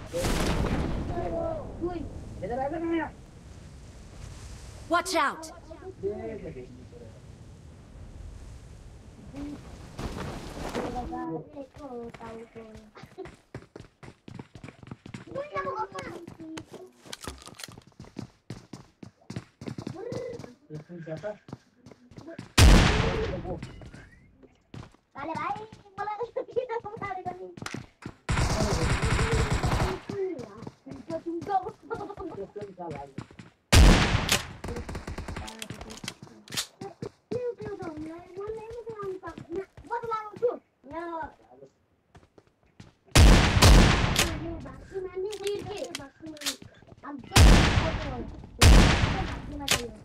Watch out! Dale, bye. Wala na siya kita sa mga kami. I'm